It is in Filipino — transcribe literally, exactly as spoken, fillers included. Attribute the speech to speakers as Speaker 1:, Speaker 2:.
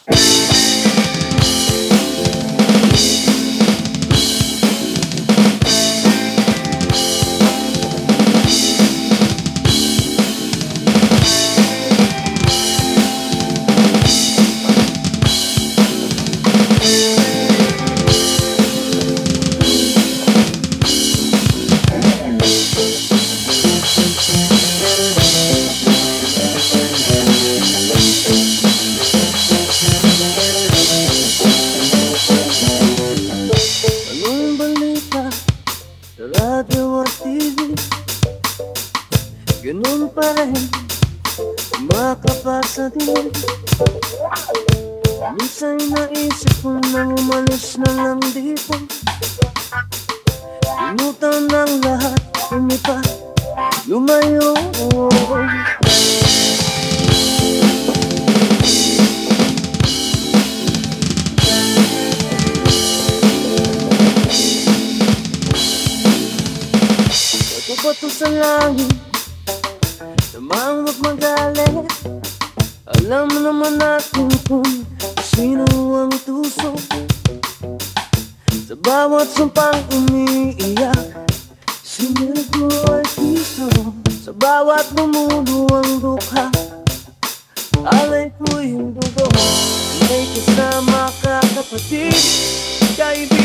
Speaker 1: radyo at T V, ganun pa rin makapasa din. Minsan naisip ko nang umalis na lang dito, pinutan ng lahat, lumipat, lumayo. Bato sa langit, namang huwag magalit. Alam naman natin kung sino ang tuso. Sa bawat sumpang umiiyak, sinilgo ay piso. Sa bawat bumulo ang dukha, alay ko'y dugo. May kasama ka kapatid, kaibigan.